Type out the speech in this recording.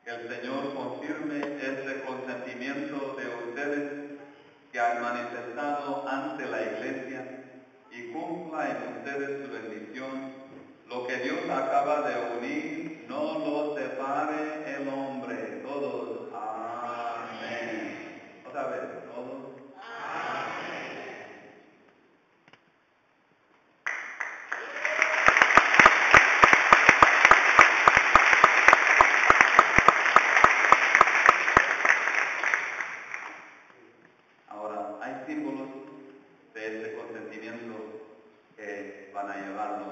el Señor confirme este consentimiento de ustedes que han manifestado ante la Iglesia y cumpla en ustedes su bendición. Lo que Dios acaba de unir, no lo separe el hombre. Todos, amén. Otra vez, todos. Ahora, hay símbolos de este consentimiento que van a llevarnos